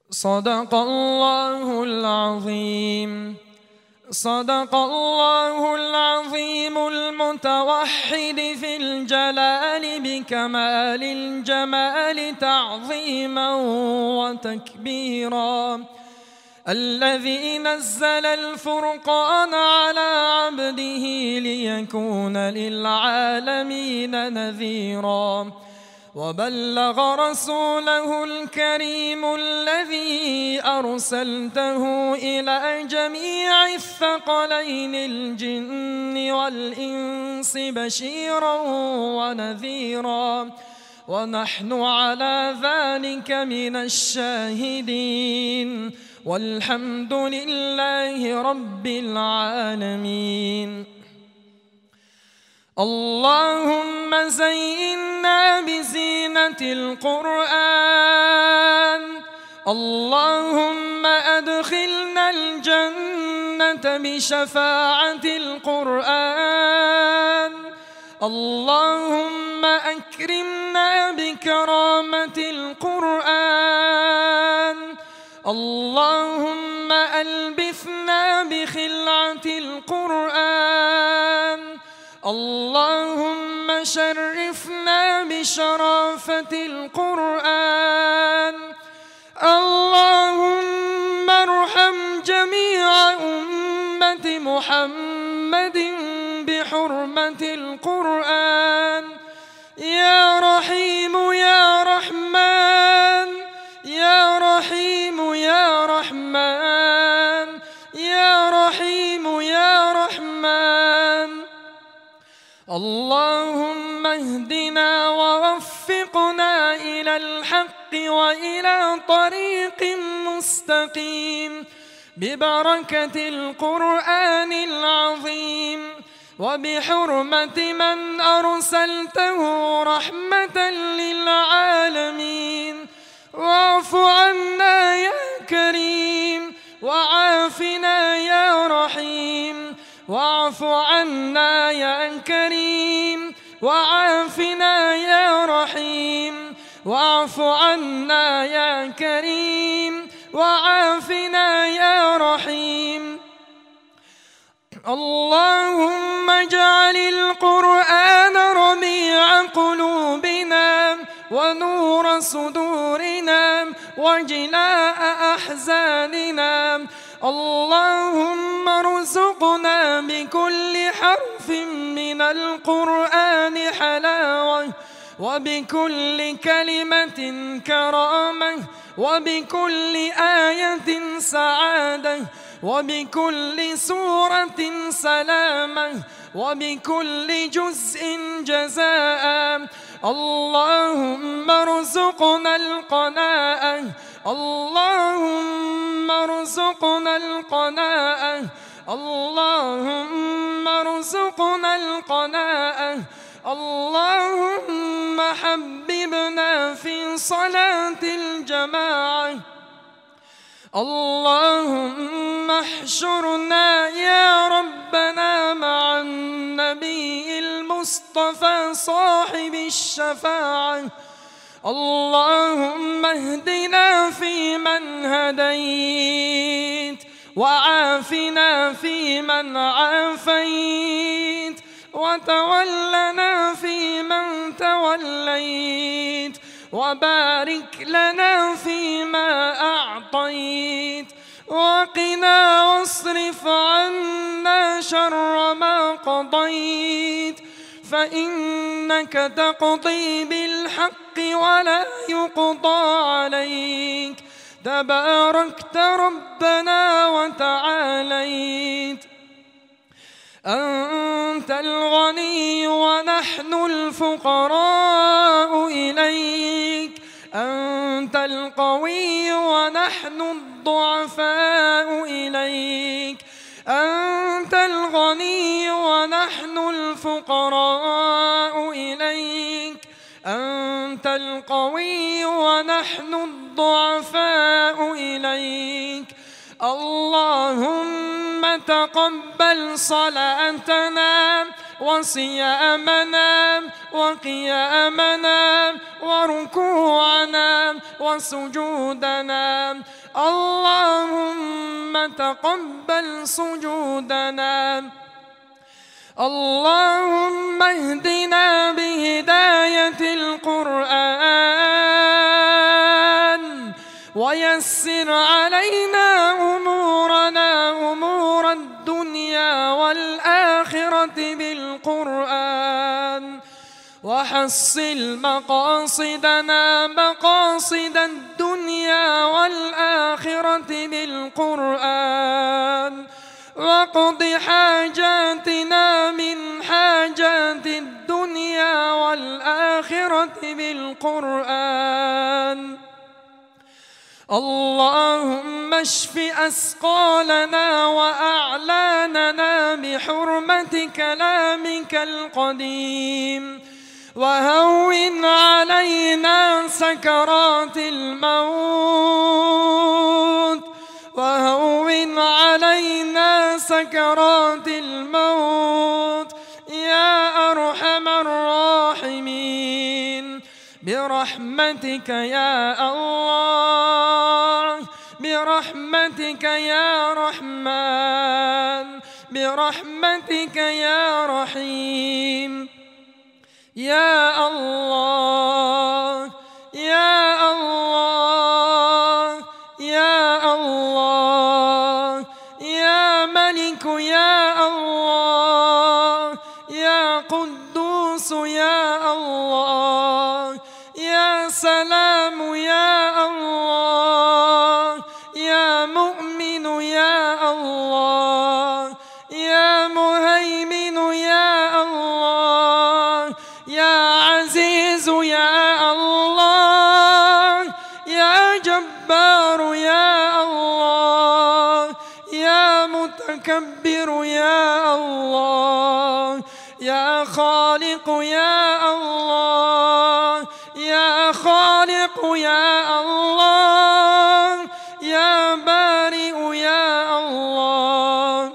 صدق الله العظيم. صدق الله العظيم المتوحد في الجلال بكمال الجمال تعظيما وتكبيرا، الذي نزل الفرقان على عبده ليكون للعالمين نذيرا، وبلغ رسوله الكريم الذي أرسلته إلى جميع الثقلين الجن والإنس بشيرا ونذيرا، ونحن على ذلك من الشاهدين، والحمد لله رب العالمين. اللهم زينا بزينة القرآن، اللهم أدخلنا الجنة بشفاعة القرآن، اللهم أكرمنا بكرامة القرآن، اللهم ألبثنا بخلعة القرآن، اللهم شرفنا بشرافة القرآن، اللهم ارحم جميع أمة محمد بحرمة القرآن، يا رحيم يا رحمن، يا رحيم يا رحمن، يا رحيم يا رحمن. اللهم اهدنا ووفقنا إلى الحق وإلى طريق مستقيم ببركة القرآن العظيم، وبحرمة من أرسلته رحمة للعالمين. واعف عنا يا كريم، وعافنا يا رحيم، واعف عنا يا كريم، وعافنا يا رحيم، واعف عنا يا كريم، وعافنا يا رحيم. اللهم اجعل القرآن ربيع قلوبنا ونور صدورنا وجلاء أحزاننا. اللهم ارزقنا بكل حرف من القرآن حلاوة، وبكل كلمة كرامة، وبكل آية سعادة، وبكل سورة سلامة، وبكل جزء جزاء. اللهم ارزقنا القناعة، اللهم ارزقنا القناعة، اللهم ارزقنا القناعة. اللهم حببنا في صلاة الجماعة، اللهم احشرنا يا ربنا مع النبي المصطفى صاحب الشفاعة. اللهم اهدنا فيمن هديت، وعافنا فيمن عافيت، وتولنا فيمن توليت، وبارك لنا فيما أعطيت، وقنا واصرف عنا شر ما قضيت، فإنك تقضي بالحق ولا يقضى عليك، تباركت ربنا وتعاليت. أنت الغني ونحن الفقراء إليك، أنت القوي ونحن الضعفاء إليك، أنت الغني ونحن الفقراء إليك، أنت القوي ونحن الضعفاء إليك. اللهم تقبل صلاتنا وصيامنا وقيامنا وركوعنا وسجودنا. اللهم تقبل سجودنا. اللهم اهدنا بهداية القرآن ويسر علينا أمورنا أمور الدنيا والآخرة بالقرآن، وحصل مقاصدنا مقاصد الدنيا والآخرة بالقرآن، واقض حاجاتنا من حاجات الدنيا والآخرة بالقرآن. اللهم اشف أسقالنا وأعلاننا بحرمة كلامك القديم، وهون علينا سكرات الموت، وهون علينا سكرات الموت يا أرحم الراحمين، برحمتك يا الله، برحمتك يا رحمن، برحمتك يا رحيم. يا الله يا الله يا الله يا ملك يا الله يا قدوس يا الله يا سلام يا الله يا مؤمن يا الله يا مهيمن يا الله يا عزيز يا الله يا جبار يا الله يا متكبر يا الله يا خالق يا الله يا خالق يا الله يا بارئ يا الله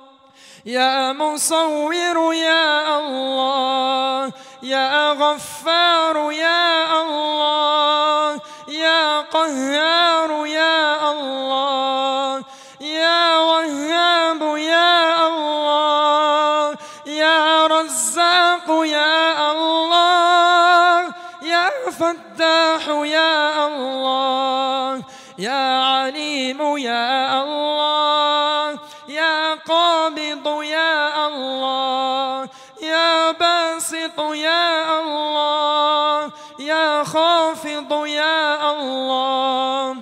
يا مصور يا الله يا غفار يا الله يا قهار يا الله يا وهاب يا الله يا رزاق يا الله يا فتاح يا الله يا عليم يا الله يا قابض يا الله يا باسط يا الله يا خافض يا الله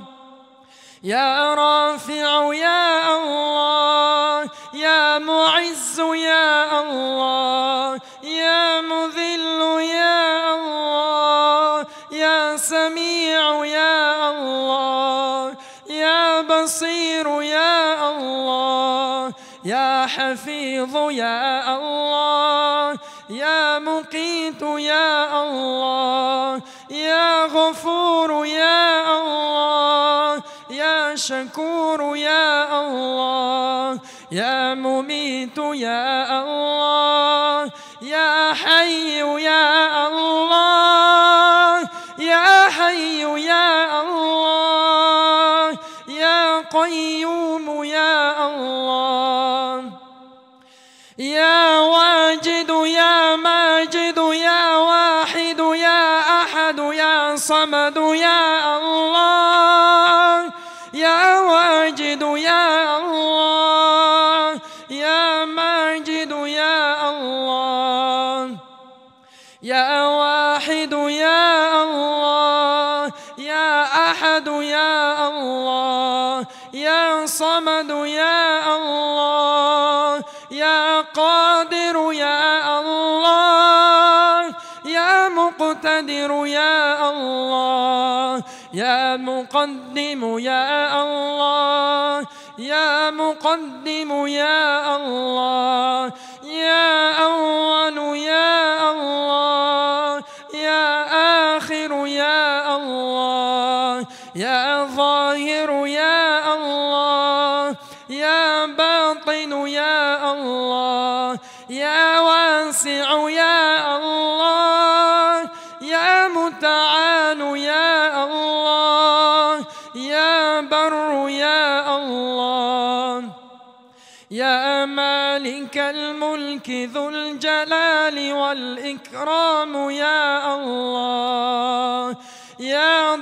يا رافع يا الله يا معز يا الله يا مذل يا الله يا سميع يا الله يا بصير يا الله يا حفيظ يا الله يا مقيت يا الله يا غفور يا الله يا شكور يا الله يا مميت يا الله يا حي يا الله يا حي يا الله يا قيوم يا الله يا واجد يا ماجد يا واحد يا أحد يا صمد يا الله يا واجد يا الله يا ماجد يا الله يا واحد يا الله يا أحد يا الله يا صمد يا الله يا قادر يا الله يا مقتدر يا الله يا مقدم يا الله يا مقدم يا الله يا أول يا الله يا آخر يا الله يا ظاهر يا الله يا باطن يا الله يا واسع يا الله يا متعال يا الله يا بر الملك ذو الجلال والإكرام يا الله. يا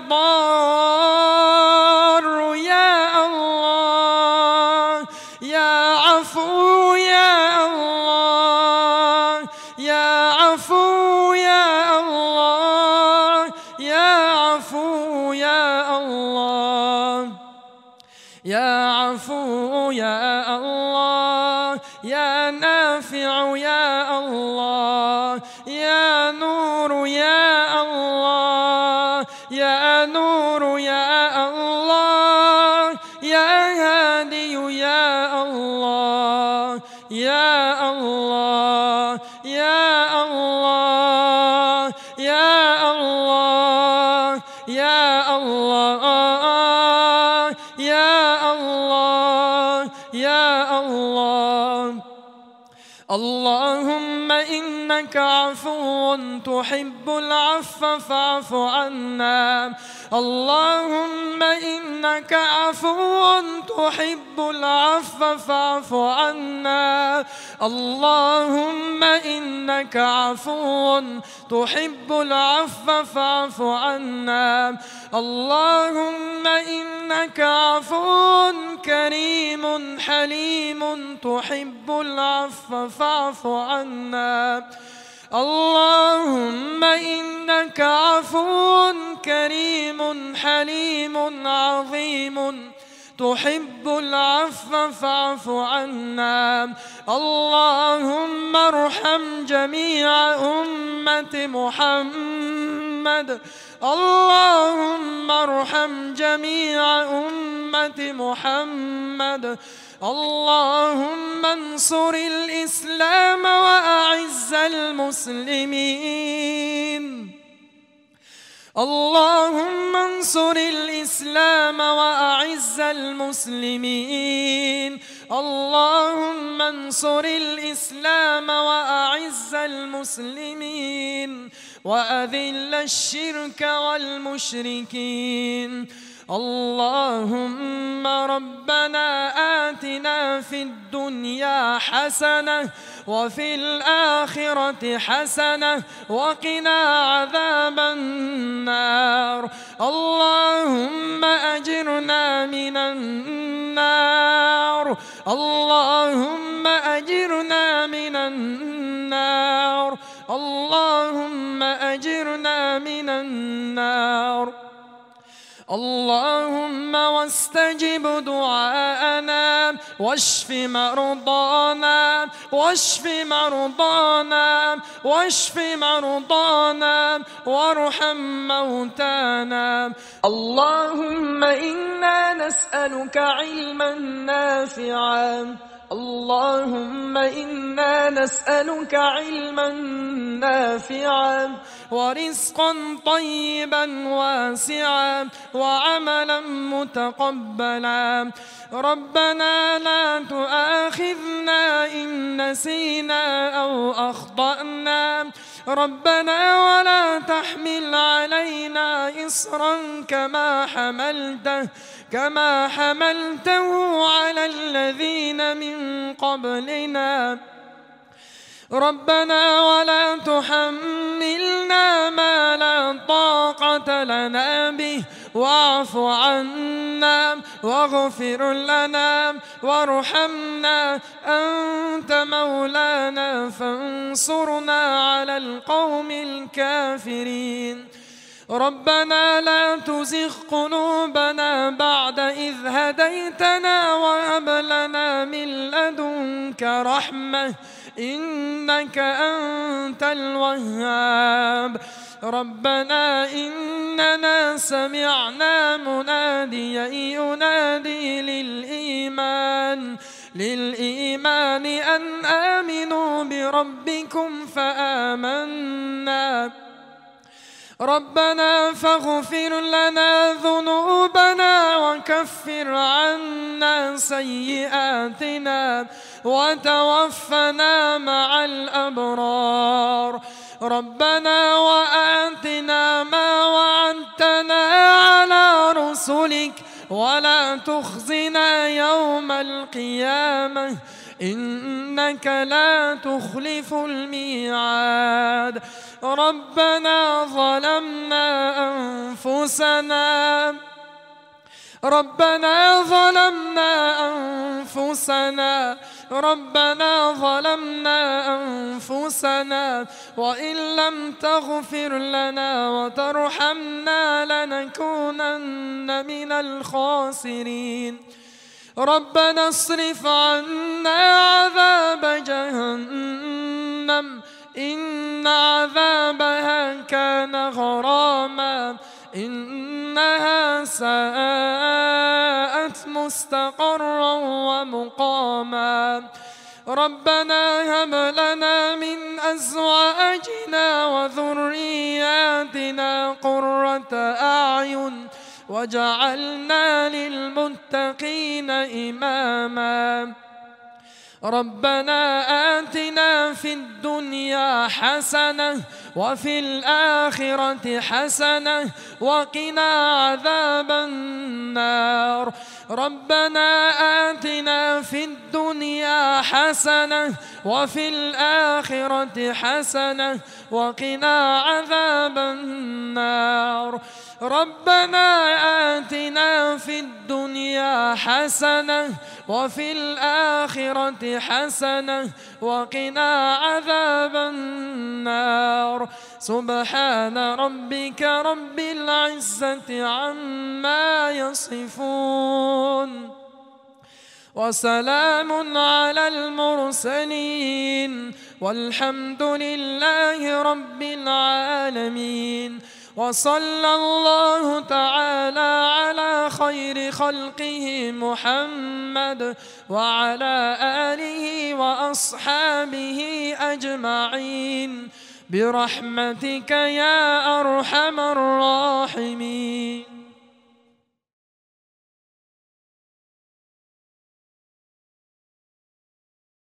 ضار يا الله، يا عفو يا الله، يا عفو يا الله، يا عفو يا الله، يا عفو يا الله، يا نافع يا الله، يا نور يا الله، يا نور يا الله، يا هادي يا الله، يا الله، يا الله، يا الله، يا الله، يا الله، يا الله. اللهم إنك عفو تحب العفو فاعف عنا. اللهم إنك عفو تحب العفو فاعف عنا. اللهم إنك عفو تحب العفو فاعف عنا. اللهم إنك عفو كريم حليم تحب العفو فاعف عنا. اللهم إنك عفو كريم حليم عظيم تحب العفو فاعف عنا. اللهم ارحم جميع أمة محمد. اللهم ارحم جميع أمة محمد. اللهم انصر الإسلام وأعز المسلمين. اللهم انصر الإسلام وأعز المسلمين. اللهم انصر الإسلام وأعز المسلمين وأذل الشرك والمشركين. اللهم ربنا آتنا في الدنيا حسنة وفي الآخرة حسنة وقنا عذاب النار. اللهم أجرنا من النار. اللهم أجرنا من النار. اللهم أجرنا من النار. اللهم واستجب دعاءنا واشف مرضانا واشف مرضانا واشف مرضانا وارحم موتانا. اللهم إنا نسألك علما نافعا. اللهم إنا نسألك علما نافعا ورزقا طيبا واسعا وعملا متقبلا. ربنا لا تؤاخذنا إن نسينا أو أخطأنا. ربنا ولا تحمل علينا إصرا كما حملته على الذين من قبلنا. ربنا ولا تحملنا ما لا طاقة لنا به واعف عنا واغفر لنا وارحمنا. أنت مولانا فانصرنا على القوم الكافرين. ربنا لا تزغ قلوبنا بعد إذ هديتنا وهب لنا من لدنك رحمة إنك أنت الوهاب. ربنا إننا سمعنا مناديا ينادي للإيمان أن آمنوا بربكم فآمنا. ربنا فاغفر لنا ذنوبنا وكفر عنا سيئاتنا وتوفنا مع الأبرار. ربنا وآتنا ما وعدتنا على رسلك ولا تخزنا يوم القيامة إنك لا تخلف الميعاد. ربنا ظلمنا أنفسنا ربنا ظلمنا أنفسنا وإن لم تغفر لنا وترحمنا لنكونن من الخاسرين. ربنا اصرف عنا عذاب جهنم إن عذابها كان غراما إنها ساءت مستقرا ومقاما. ربنا هب لنا من أزواجنا وذرياتنا قرة أعين وجعلنا للمتقين إماما. ربنا آتنا في الدنيا حسنة وفي الآخرة حسنة وقنا عذاب النار. ربنا آتنا في الدنيا حسنة وفي الآخرة حسنة وقنا عذاب النار. ربنا آتنا في الدنيا حسنة وفي الآخرة حسنة وقنا عذاب النار. سبحان ربك رب العزة عما يصفون وسلام على المرسلين والحمد لله رب العالمين. وصلى الله تعالى على خير خلقه محمد وعلى آله وأصحابه أجمعين برحمتك يا أرحم الراحمين.